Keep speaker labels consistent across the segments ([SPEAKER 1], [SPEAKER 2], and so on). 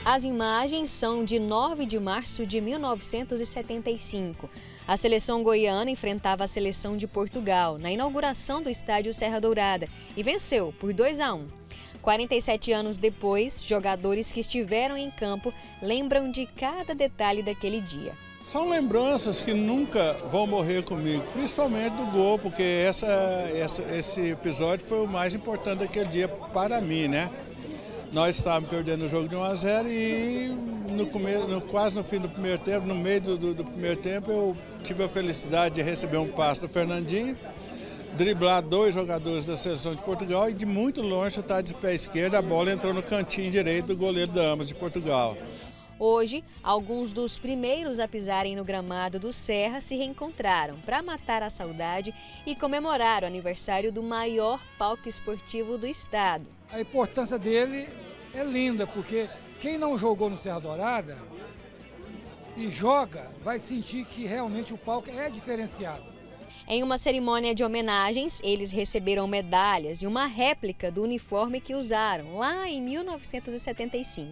[SPEAKER 1] As imagens são de 9 de março de 1975. A seleção goiana enfrentava a seleção de Portugal na inauguração do estádio Serra Dourada e venceu por 2-1. 47 anos depois, jogadores que estiveram em campo lembram de cada detalhe daquele dia.
[SPEAKER 2] São lembranças que nunca vão morrer comigo, principalmente do gol, porque esse episódio foi o mais importante daquele dia para mim, né? Nós estávamos perdendo o jogo de 1-0 e quase no fim do primeiro tempo, no meio do primeiro tempo, eu tive a felicidade de receber um passe do Fernandinho, driblar 2 jogadores da seleção de Portugal e de muito longe chutar de pé esquerdo, a bola entrou no cantinho direito do goleiro da Ambas de Portugal.
[SPEAKER 1] Hoje, alguns dos primeiros a pisarem no gramado do Serra se reencontraram para matar a saudade e comemorar o aniversário do maior palco esportivo do estado.
[SPEAKER 3] A importância dele é linda, porque quem não jogou no Serra Dourada e joga vai sentir que realmente o palco é diferenciado.
[SPEAKER 1] Em uma cerimônia de homenagens, eles receberam medalhas e uma réplica do uniforme que usaram lá em 1975.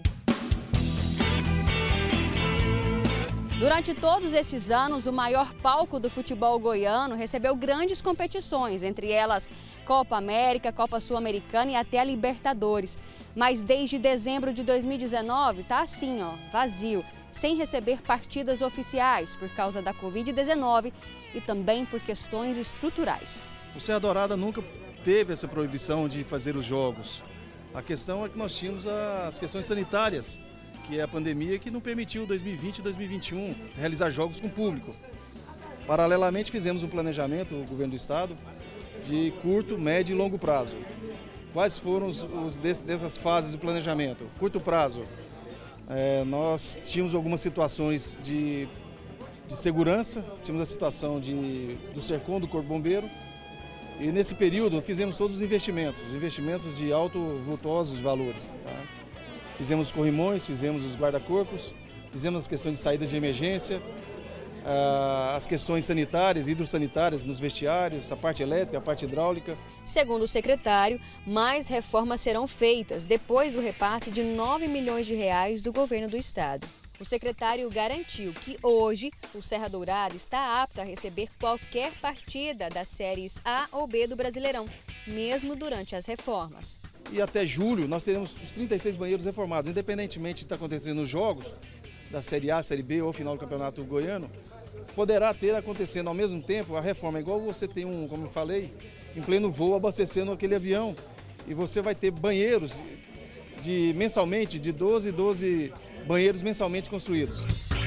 [SPEAKER 1] Durante todos esses anos, o maior palco do futebol goiano recebeu grandes competições, entre elas Copa América, Copa Sul-Americana e até a Libertadores. Mas desde dezembro de 2019 está assim, vazio, sem receber partidas oficiais por causa da Covid-19 e também por questões estruturais.
[SPEAKER 4] O Serra Dourada nunca teve essa proibição de fazer os jogos. A questão é que nós tínhamos as questões sanitárias, que é a pandemia que não permitiu 2020 e 2021 realizar jogos com público. Paralelamente fizemos um planejamento, o governo do estado, de curto, médio e longo prazo. Quais foram dessas fases do planejamento? Curto prazo, nós tínhamos algumas situações de segurança, tínhamos a situação do Sercom, do Corpo Bombeiro, e nesse período fizemos todos os investimentos de alto vultosos valores. Tá? Fizemos os corrimões, fizemos os guarda-corpos, fizemos as questões de saídas de emergência, as questões sanitárias, hidrossanitárias nos vestiários, a parte elétrica, a parte hidráulica.
[SPEAKER 1] Segundo o secretário, mais reformas serão feitas depois do repasse de 9 milhões de reais do governo do estado. O secretário garantiu que hoje o Serra Dourada está apto a receber qualquer partida das séries A ou B do Brasileirão, mesmo durante as reformas.
[SPEAKER 4] E até julho nós teremos os 36 banheiros reformados, independentemente de estar acontecendo nos jogos da Série A, Série B ou final do Campeonato Goiano, poderá ter acontecendo ao mesmo tempo a reforma, igual você tem como eu falei, em pleno voo abastecendo aquele avião, e você vai ter banheiros mensalmente de 12 banheiros mensalmente construídos.